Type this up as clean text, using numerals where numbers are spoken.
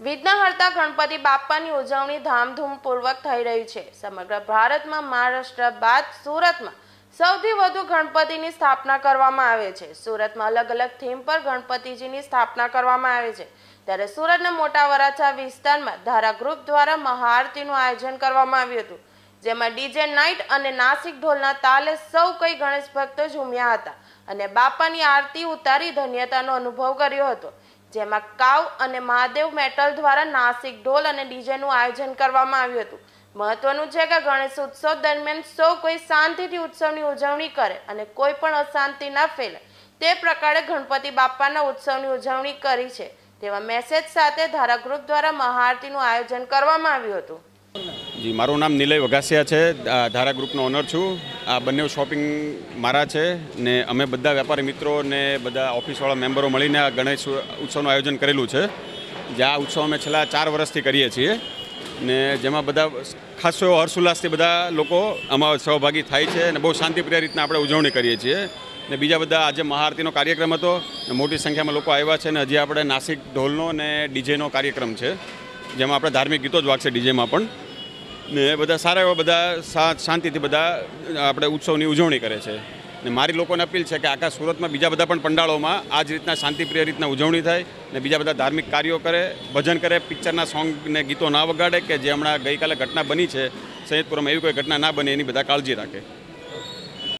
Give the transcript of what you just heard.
વિઘ્નહર્તા ગણપતિ બાપ્પાની ઉજવણી ધામધૂમપૂર્વક થઈ રહી છે। સમગ્ર ભારતમાં મહારાષ્ટ્ર બાદ સુરતમાં સૌથી વધુ ગણપતિની સ્થાપના કરવામાં આવે છે। સુરતમાં અલગ અલગ થીમ પર ગણપતિજીની સ્થાપના કરવામાં આવે છે। ત્યારે સુરતના મોટા વરાછા વિસ્તારમાં ધારા ગ્રુપ દ્વારા મહાઆરતીનું આયોજન કરવામાં આવ્યું હતું, જેમાં ડીજે નાઇટ અને નાસિક ઢોલના તાલે સૌ કોઈ ગણેશ ભક્તો ઝૂમ્યા હતા અને બાપાની આરતી ઉતારી ધન્યતાનો અનુભવ કર્યો હતો। જેમાં કાવ અને મહાદેવ મેટલ દ્વારા નાસિક ઢોલ અને ડીજેનું આયોજન કરવામાં આવ્યું હતું। મહત્વનું છે કે ગણેશ ઉત્સવ દરમિયાન સૌ કોઈ શાંતિથી ઉત્સવની ઉજવણી કરે અને કોઈ પણ અશાંતિ ન ફેલાય તે પ્રકારે ગણપતિ બાપ્પાના ઉત્સવની ઉજવણી કરી છે તેવા મેસેજ સાથે ધારા ગ્રુપ દ્વારા મહાઆરતીનું આયોજન કરવામાં આવ્યું હતું। જી, મારું નામ નિલય વઘાસિયા છે, ધારા ગ્રુપનો ઓનર છું। આ બંને શોપિંગ મારા છે ને અમે બધા વેપારી મિત્રો ને બધા ઓફિસવાળા મેમ્બરો મળીને આ ગણેશ ઉત્સવનું આયોજન કરેલું છે। જે આ ઉત્સવ અમે છેલ્લા 4 વર્ષથી કરીએ છીએ ને જેમાં બધા ખાસો એવો હર્ષોલ્લાસથી બધા લોકો આમાં સહભાગી થાય છે અને બહુ શાંતિપ્રિય રીતના આપણે ઉજવણી કરીએ છીએ। ને બીજા બધા આજે મહાઆરતીનો કાર્યક્રમ હતો ને મોટી સંખ્યામાં લોકો આવ્યા છે ને હજી આપણે નાસિક ઢોલનો ને ડીજેનો કાર્યક્રમ છે, જેમાં આપણે ધાર્મિક ગીતો જ વાગશે ડીજેમાં પણ। ને બધા સારા એવા બધા શાંતિથી બધા આપણે ઉત્સવની ઉજવણી કરે છે ને મારી લોકોને અપીલ છે કે આખા સુરતમાં બીજા બધા પણ પંડાળોમાં આ જ રીતના શાંતિપ્રિય રીતના ઉજવણી થાય ને બીજા બધા ધાર્મિક કાર્યો કરે, ભજન કરે, પિક્ચરના સોંગ ને ગીતો ના વગાડે કે જે હમણાં ગઈકાલે ઘટના બની છે સૈયદપુરમાં, એવી કોઈ ઘટના ના બને એની બધા કાળજી રાખે।